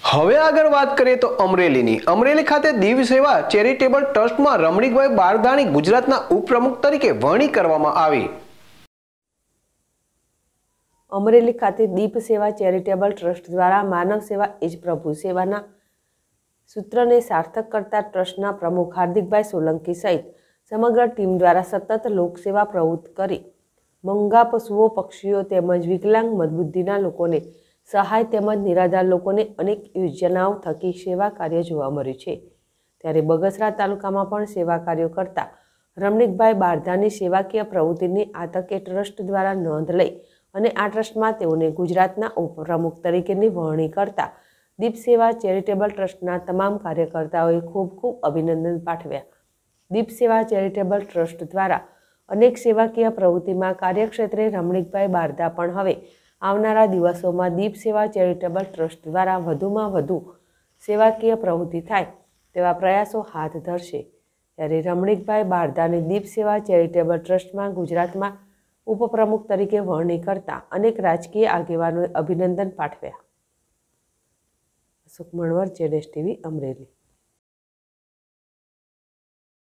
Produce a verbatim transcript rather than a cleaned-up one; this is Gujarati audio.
હવે આગળ વાત કરીએ તો અમરેલીની અમરેલી ખાતે દીવ સેવા ચેરિટેબલ ટ્રસ્ટમાં રમણીકભાઈ બારદાની ગુજરાતના ઉપપ્રમુખ તરીકે વરણી કરવામાં આવી। અમરેલી ખાતે દીપ સેવા ચેરિટેબલ ટ્રસ્ટ દ્વારા માનવ સેવા એ જ પ્રભુ સેવાના સૂત્રને સાર્થક કરતા ટ્રસ્ટના પ્રમુખ હાર્દિકભાઈ સોલંકી સહિત સમગ્ર ટીમ દ્વારા સતત લોકસેવા પ્રવૃત્ત કરી મૂંગા પશુઓ, પક્ષીઓ તેમજ વિકલાંગ મંદબુદ્ધિના લોકોને સહાય તેમજ નિરાધાર લોકોને અનેક યોજનાઓ થકી સેવા કાર્ય જોવા મળ્યું છે। ત્યારે બગસરા તાલુકામાં પણ સેવા કાર્યો કરતા રમણીકભાઈ બારદાની સેવાકીય પ્રવૃત્તિની આ તકે ટ્રસ્ટ દ્વારા નોંધ લઈ અને આ ટ્રસ્ટમાં તેઓને ગુજરાતના ઉપપ્રમુખ તરીકેની વરણી કરતા દીપ સેવા ચેરિટેબલ ટ્રસ્ટના તમામ કાર્યકર્તાઓએ ખૂબ ખૂબ અભિનંદન પાઠવ્યા। દીપ સેવા ચેરિટેબલ ટ્રસ્ટ દ્વારા અનેક સેવાકીય પ્રવૃત્તિમાં કાર્યક્ષેત્રે રમણીકભાઈ બારદા પણ હવે આવનારા દિવસોમાં દીપ સેવા ચેરિટેબલ ટ્રસ્ટ દ્વારા વધુમાં વધુ સેવાકીય પ્રવૃત્તિ થાય તેવા પ્રયાસો હાથ ધરશે। ત્યારે રમણીકભાઈ બારદાની દીપ સેવા ચેરિટેબલ ટ્રસ્ટમાં ગુજરાતમાં ઉપપ્રમુખ તરીકે વરણી કરતા અનેક રાજકીય આગેવાનોએ અભિનંદન પાઠવ્યા। અશોક મણવર, જેડેશ ટીવી, અમરેલી।